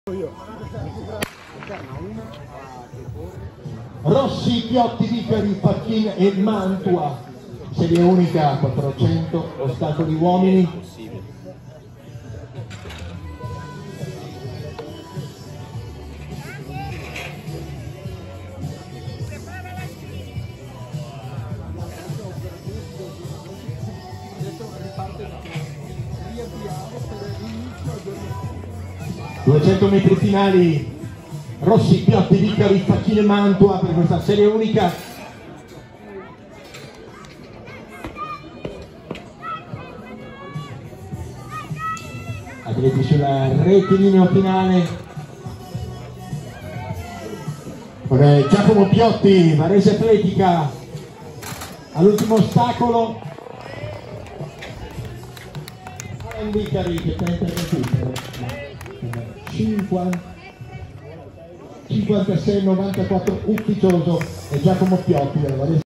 Rossi, Piotti, Vicari, Facchin e Mantua, serie unica 400 ostacoli uomini. (200 metri finali), Rossi, Piotti, Vicari, Facchin e Mantua per questa serie unica. Atleti sulla rettilineo finale con Giacomo Piotti, Varese Atletica all'ultimo ostacolo. Vicari che tenta il recupero 56-94 ufficioso e Giacomo Piotti della Varese